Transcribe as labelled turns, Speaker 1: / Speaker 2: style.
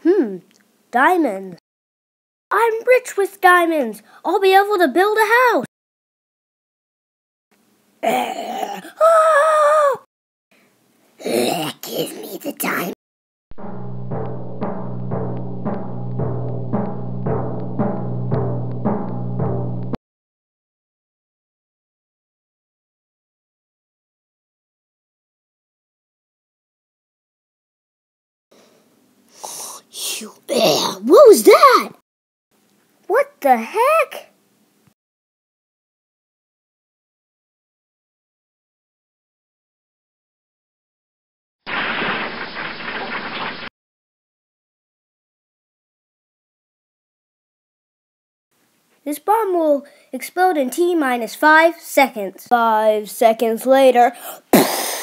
Speaker 1: Diamonds. I'm rich with diamonds. I'll be able to build a house.
Speaker 2: Give me the diamond. What was that?
Speaker 1: What the heck? This bomb will explode in T-minus 5 seconds. 5 seconds later.